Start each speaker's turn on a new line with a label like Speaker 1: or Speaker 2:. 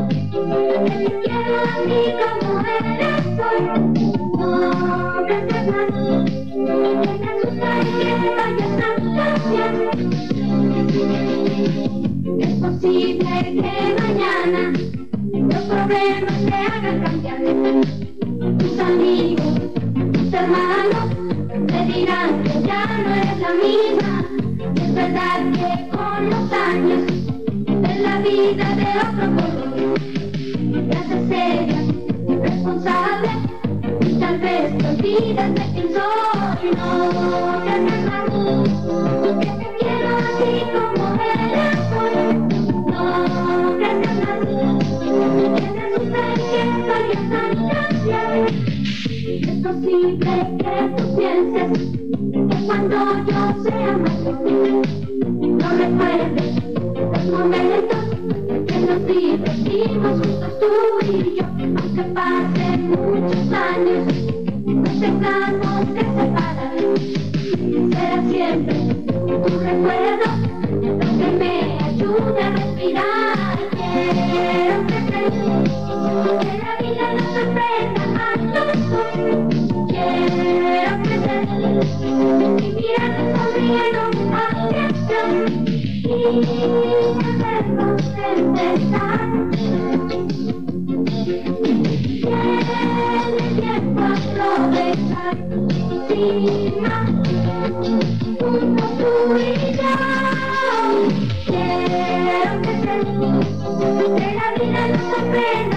Speaker 1: te quiero así como eres hoy. No pienses más, que me asusta y que vayas a cambiar. Es posible que mañana los problemas te hagan cambiar. Tus amigos, tus hermanos te dirán que ya no eres la misma. Y es verdad que con los años ves la vida de otro color. Te haces seria, responsable, y tal vez te olvidas de quién soy. No pienses más, que te quiero así como eres hoy. No pienses más, que me asusta y que vayas a cambiar. Es posible que tú pienses que cuando yo sea mayor no recuerdes los momentos que nos divertimos juntos tú y yo. Aunque pasen muchos años, no tengamos que separar. Será siempre tu recuerdo lo que me ayude a respirar. Quiero que la vida nos sorprenda a los dos. Quiero crecer y mirarte sonriendo hacia atrás y hacernos empezar. Tiene tiempo a aprovechar y sin más, juntos tú y yo. Quiero crecer, que la vida nos sorprenda.